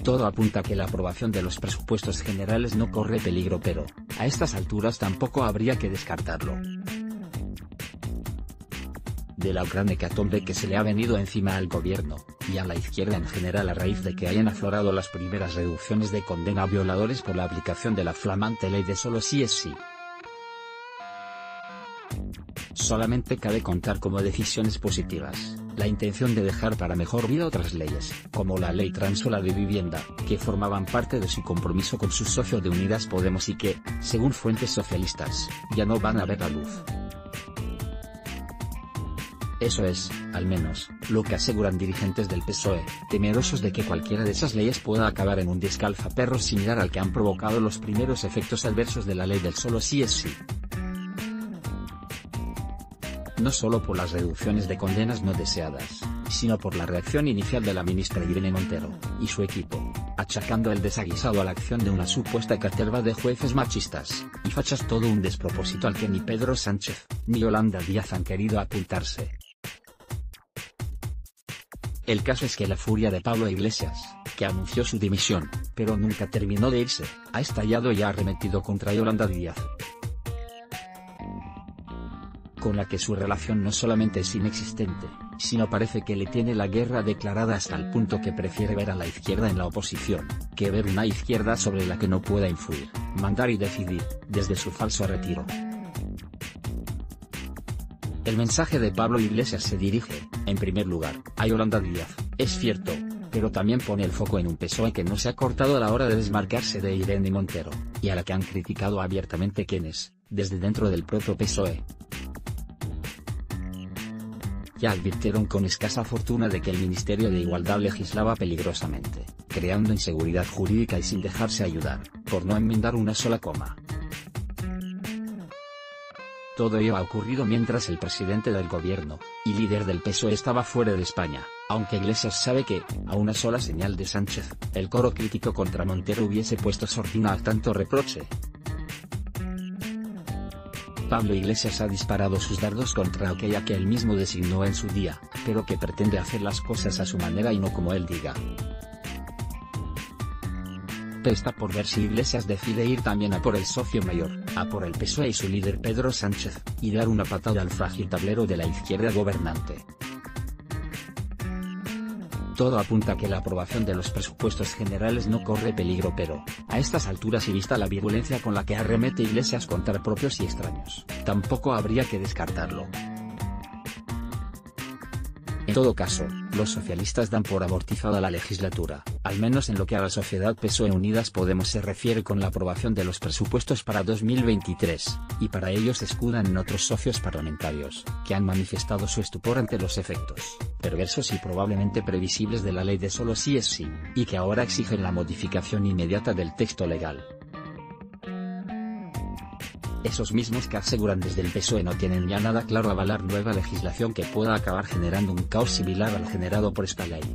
Todo apunta a que la aprobación de los presupuestos generales no corre peligro, pero, a estas alturas tampoco habría que descartarlo. De la gran hecatombe que se le ha venido encima al gobierno, y a la izquierda en general a raíz de que hayan aflorado las primeras reducciones de condena a violadores por la aplicación de la flamante ley de solo sí es sí. Solamente cabe contar como decisiones positivas la intención de dejar para mejor vida otras leyes, como la ley trans o la de vivienda, que formaban parte de su compromiso con su socio de Unidas Podemos y que, según fuentes socialistas, ya no van a ver la luz. Eso es, al menos, lo que aseguran dirigentes del PSOE, temerosos de que cualquiera de esas leyes pueda acabar en un descalzaperros similar al que han provocado los primeros efectos adversos de la ley del solo sí es sí. No solo por las reducciones de condenas no deseadas, sino por la reacción inicial de la ministra Irene Montero y su equipo, achacando el desaguisado a la acción de una supuesta caterva de jueces machistas y fachas, todo un despropósito al que ni Pedro Sánchez ni Yolanda Díaz han querido apuntarse. El caso es que la furia de Pablo Iglesias, que anunció su dimisión, pero nunca terminó de irse, ha estallado y ha arremetido contra Yolanda Díaz, con la que su relación no solamente es inexistente, sino parece que le tiene la guerra declarada hasta el punto que prefiere ver a la izquierda en la oposición, que ver una izquierda sobre la que no pueda influir, mandar y decidir, desde su falso retiro. El mensaje de Pablo Iglesias se dirige, en primer lugar, a Yolanda Díaz, es cierto, pero también pone el foco en un PSOE que no se ha cortado a la hora de desmarcarse de Irene Montero, y a la que han criticado abiertamente quienes, desde dentro del propio PSOE, ya advirtieron con escasa fortuna de que el Ministerio de Igualdad legislaba peligrosamente, creando inseguridad jurídica y sin dejarse ayudar, por no enmendar una sola coma. Todo ello ha ocurrido mientras el presidente del gobierno, y líder del PSOE estaba fuera de España, aunque Iglesias sabe que, a una sola señal de Sánchez, el coro crítico contra Montero hubiese puesto sordina a tanto reproche. Pablo Iglesias ha disparado sus dardos contra aquella que él mismo designó en su día, pero que pretende hacer las cosas a su manera y no como él diga. Pero está por ver si Iglesias decide ir también a por el socio mayor, a por el PSOE y su líder Pedro Sánchez, y dar una patada al frágil tablero de la izquierda gobernante. Todo apunta a que la aprobación de los presupuestos generales no corre peligro, pero, a estas alturas y vista la virulencia con la que arremete Iglesias contra propios y extraños, tampoco habría que descartarlo. En todo caso, los socialistas dan por amortizada la legislatura, al menos en lo que a la sociedad PSOE Unidas Podemos se refiere con la aprobación de los presupuestos para 2023, y para ello se escudan en otros socios parlamentarios, que han manifestado su estupor ante los efectos perversos y probablemente previsibles de la ley de solo sí es sí, y que ahora exigen la modificación inmediata del texto legal. Esos mismos que aseguran desde el PSOE no tienen ya nada claro avalar nueva legislación que pueda acabar generando un caos similar al generado por esta ley.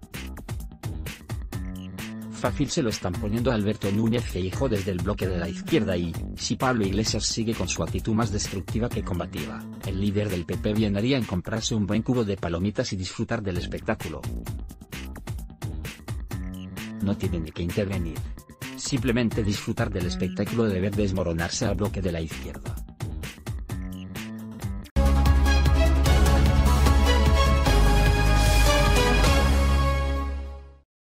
Fácil se lo están poniendo a Alberto Núñez Feijóo desde el bloque de la izquierda y, si Pablo Iglesias sigue con su actitud más destructiva que combativa, el líder del PP bien haría en comprarse un buen cubo de palomitas y disfrutar del espectáculo. No tiene ni que intervenir. Simplemente disfrutar del espectáculo de ver desmoronarse al bloque de la izquierda.